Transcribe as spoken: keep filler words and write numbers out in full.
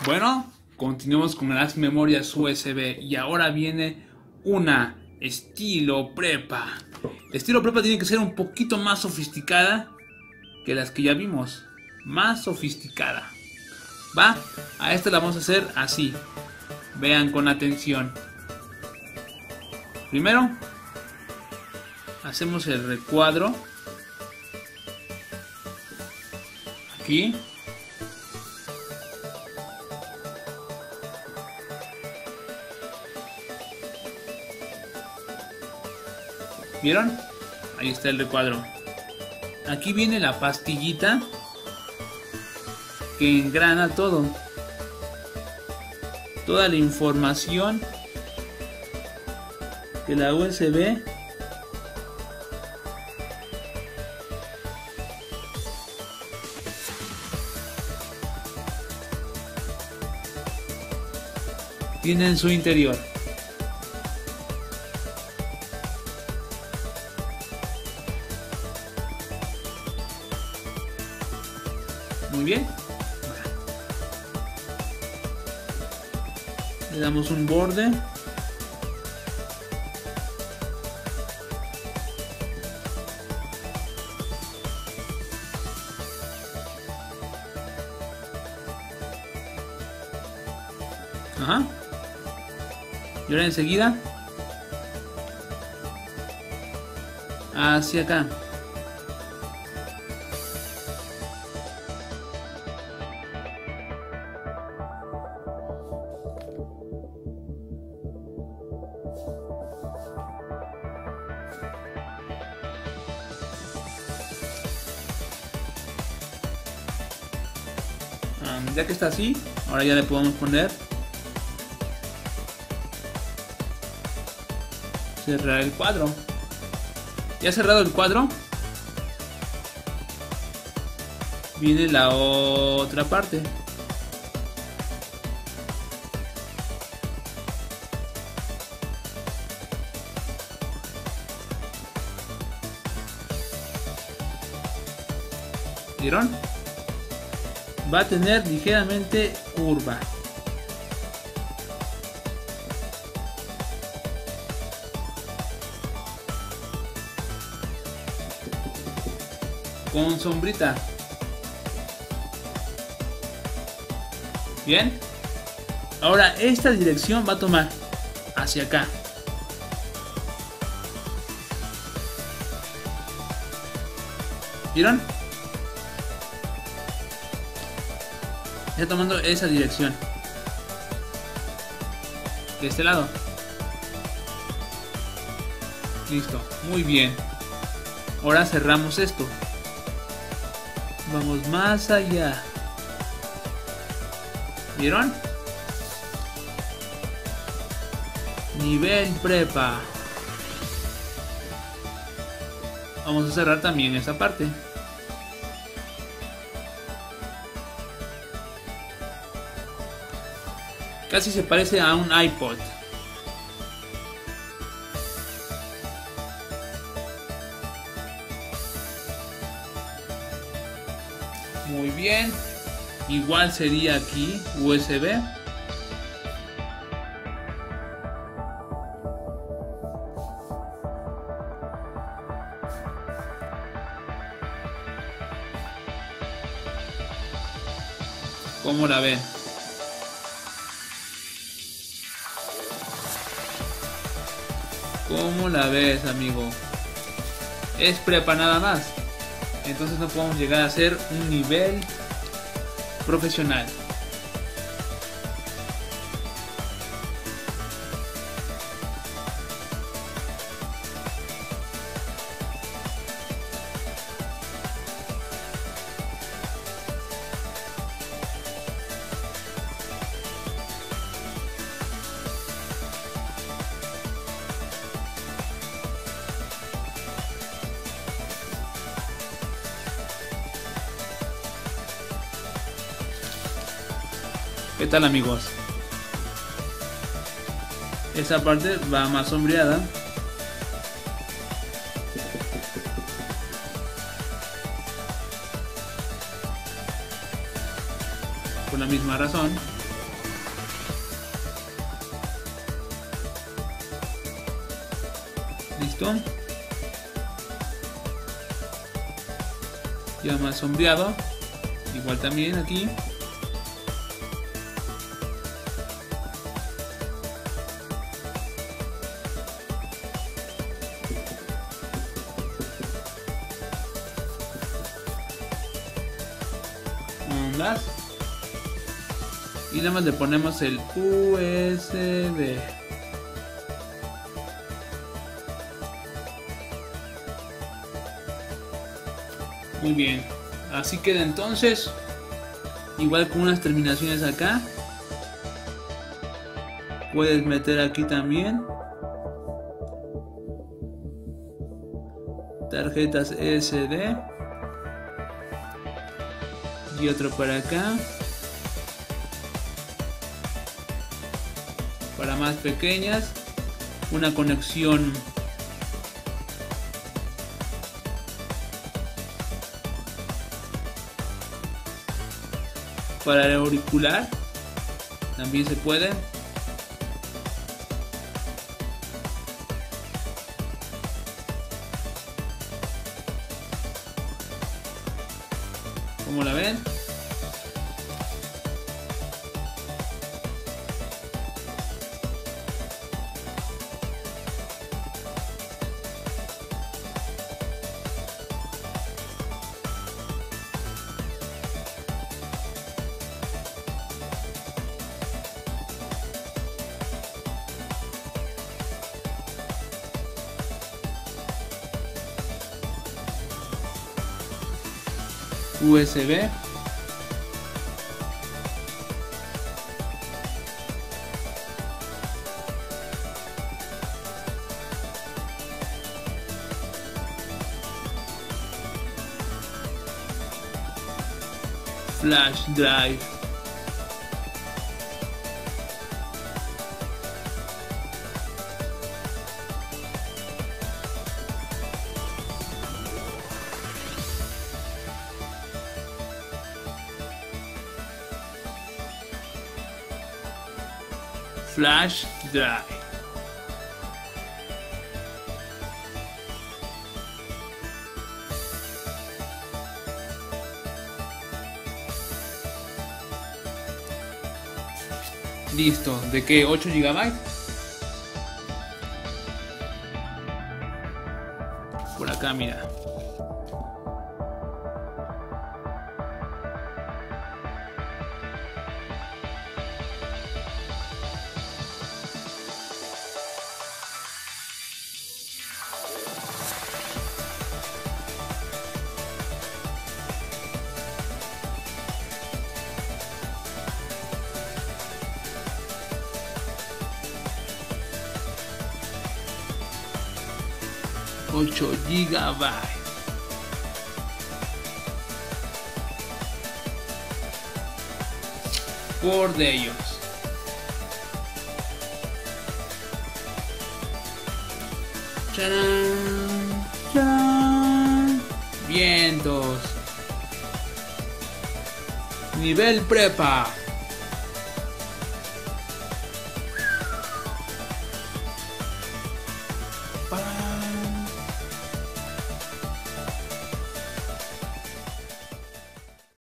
Bueno, continuamos con las memorias U S B y ahora viene una estilo prepa. Estilo prepa tiene que ser un poquito más sofisticada que las que ya vimos. Más sofisticada. Va, a esta la vamos a hacer así. Vean con atención. Primero, hacemos el recuadro. Aquí. ¿Vieron? Ahí está el recuadro. Aquí viene la pastillita que engrana todo. Toda la información de la U S B tiene en su interior. Muy bien. Le damos un borde. Ajá. Y ahora enseguida hacia acá. Um, ya que está así, ahora ya le podemos poner cerrar el cuadro. Ya cerrado el cuadro, viene la otra parte. ¿Vieron? Va a tener ligeramente curva. Con sombrita. Bien. Ahora esta dirección va a tomar hacia acá. ¿Vieron? Está tomando esa dirección. De este lado. Listo. Muy bien. Ahora cerramos esto. Vamos más allá. ¿Vieron? Nivel prepa. Vamos a cerrar también esta parte. Casi se parece a un iPod. Muy bien. Igual sería aquí U S B. ¿Cómo la ven? ¿Cómo la ves, amigo? Es prepa nada más. Entonces no podemos llegar a ser un nivel profesional. ¿Qué tal, amigos? Esta parte va más sombreada. Por la misma razón. Listo. Ya más sombreado. Igual también aquí. Más. Y nada más le ponemos el U S B. Muy bien, así queda entonces. Igual con unas terminaciones acá. Puedes meter aquí también tarjetas S D. Y otro para acá. Para más pequeñas. Una conexión para el auricular. También se puede. ¿Cómo la ven? U S B. Flash drive. Flash drive. Listo. ¿De qué? ¿ocho gigabytes? Por acá, mira. ocho gigabytes. Por de ellos. ¡Charán! ¡Charán! Vientos. Nivel prepa.